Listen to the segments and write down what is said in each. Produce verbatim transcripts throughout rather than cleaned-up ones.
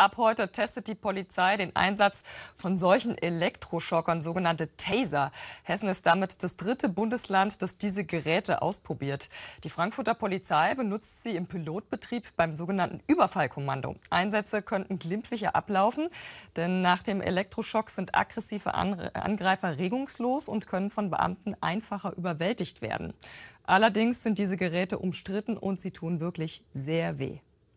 Ab heute testet die Polizei den Einsatz von solchen Elektroschockern, sogenannte Taser. Hessen ist damit das dritte Bundesland, das diese Geräte ausprobiert. Die Frankfurter Polizei benutzt sie im Pilotbetrieb beim sogenannten Überfallkommando. Einsätze könnten glimpflicher ablaufen, denn nach dem Elektroschock sind aggressive Angreifer regungslos und können von Beamten einfacher überwältigt werden. Allerdings sind diese Geräte umstritten und sie tun wirklich sehr weh.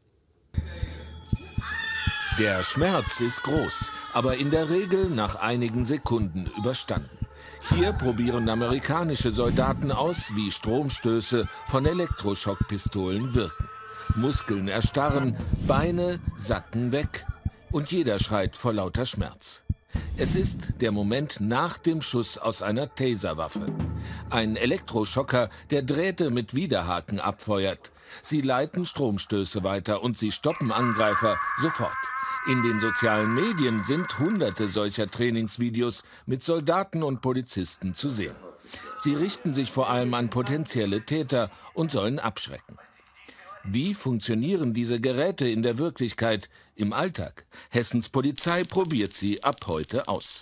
Der Schmerz ist groß, aber in der Regel nach einigen Sekunden überstanden. Hier probieren amerikanische Soldaten aus, wie Stromstöße von Elektroschockpistolen wirken. Muskeln erstarren, Beine sacken weg und jeder schreit vor lauter Schmerz. Es ist der Moment nach dem Schuss aus einer Taserwaffe. Ein Elektroschocker, der Drähte mit Widerhaken abfeuert. Sie leiten Stromstöße weiter und sie stoppen Angreifer sofort. In den sozialen Medien sind hunderte solcher Trainingsvideos mit Soldaten und Polizisten zu sehen. Sie richten sich vor allem an potenzielle Täter und sollen abschrecken. Wie funktionieren diese Geräte in der Wirklichkeit, im Alltag? Hessens Polizei probiert sie ab heute aus.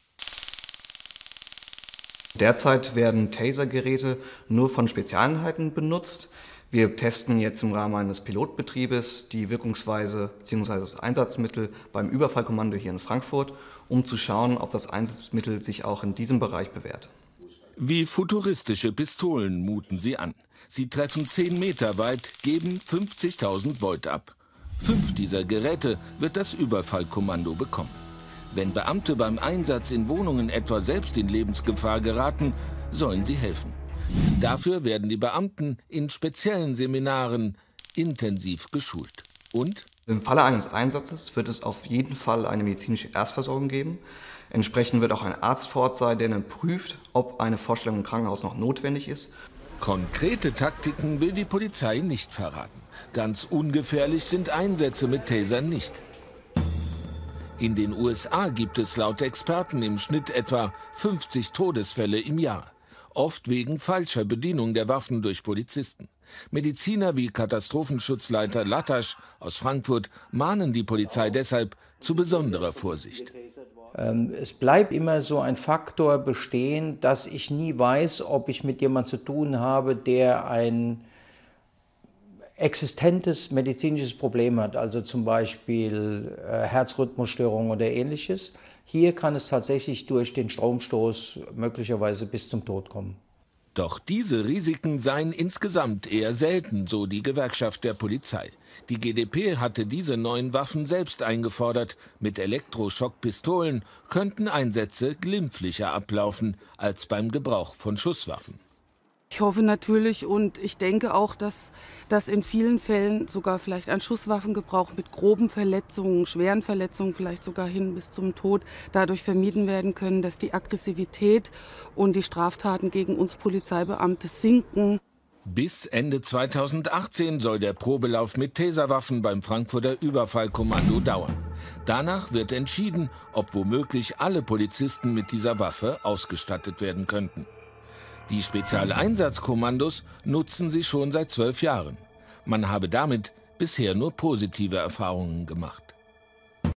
Derzeit werden Taser-Geräte nur von Spezialeinheiten benutzt. Wir testen jetzt im Rahmen eines Pilotbetriebes die Wirkungsweise bzw. das Einsatzmittel beim Überfallkommando hier in Frankfurt, um zu schauen, ob das Einsatzmittel sich auch in diesem Bereich bewährt. Wie futuristische Pistolen muten sie an. Sie treffen zehn Meter weit, geben fünfzigtausend Volt ab. Fünf dieser Geräte wird das Überfallkommando bekommen. Wenn Beamte beim Einsatz in Wohnungen etwa selbst in Lebensgefahr geraten, sollen sie helfen. Dafür werden die Beamten in speziellen Seminaren intensiv geschult. Und? Im Falle eines Einsatzes wird es auf jeden Fall eine medizinische Erstversorgung geben. Entsprechend wird auch ein Arzt vor Ort sein, der dann prüft, ob eine Vorstellung im Krankenhaus noch notwendig ist. Konkrete Taktiken will die Polizei nicht verraten. Ganz ungefährlich sind Einsätze mit Tasern nicht. In den U S A gibt es laut Experten im Schnitt etwa fünfzig Todesfälle im Jahr. Oft wegen falscher Bedienung der Waffen durch Polizisten. Mediziner wie Katastrophenschutzleiter Latasch aus Frankfurt mahnen die Polizei deshalb zu besonderer Vorsicht. Es bleibt immer so ein Faktor bestehen, dass ich nie weiß, ob ich mit jemandem zu tun habe, der ein existentes medizinisches Problem hat, also zum Beispiel Herzrhythmusstörungen oder ähnliches. Hier kann es tatsächlich durch den Stromstoß möglicherweise bis zum Tod kommen. Doch diese Risiken seien insgesamt eher selten, so die Gewerkschaft der Polizei. Die G d P hatte diese neuen Waffen selbst eingefordert. Mit Elektroschockpistolen könnten Einsätze glimpflicher ablaufen als beim Gebrauch von Schusswaffen. Ich hoffe natürlich und ich denke auch, dass, dass in vielen Fällen sogar vielleicht ein Schusswaffengebrauch mit groben Verletzungen, schweren Verletzungen, vielleicht sogar hin bis zum Tod, dadurch vermieden werden können, dass die Aggressivität und die Straftaten gegen uns Polizeibeamte sinken. Bis Ende zweitausendachtzehn soll der Probelauf mit Taserwaffen beim Frankfurter Überfallkommando dauern. Danach wird entschieden, ob womöglich alle Polizisten mit dieser Waffe ausgestattet werden könnten. Die Spezialeinsatzkommandos nutzen sie schon seit zwölf Jahren. Man habe damit bisher nur positive Erfahrungen gemacht.